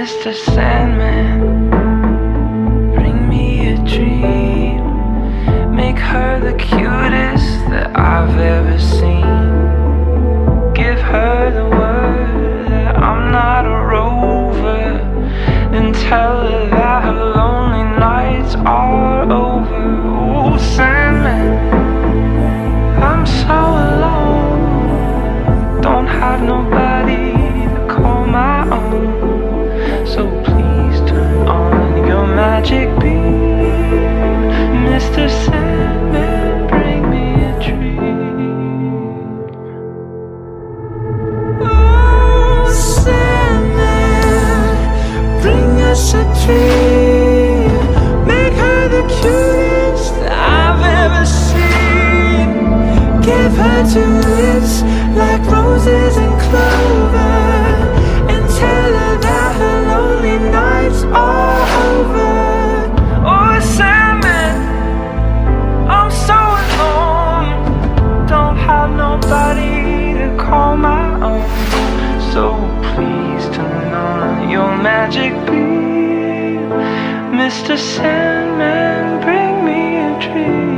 Mr. Sandman, bring me a dream. Make her the cutest that I've ever seen. Give her the word that I'm not a rover, and tell her that her lonely nights are over. Oh, Sandman, I'm so alone, don't have nobody to call my own. So please turn on your magic beam. Mr. Sandman, bring me a dream. Oh, Sandman, bring us a dream. Make her the cutest that I've ever seen. Give her two lips like roses and clover, and tell her that her lonely nights are over. Oh, Sandman, I'm so alone, don't have nobody to call my own. So please turn on your magic beam. Mr. Sandman, bring me a dream.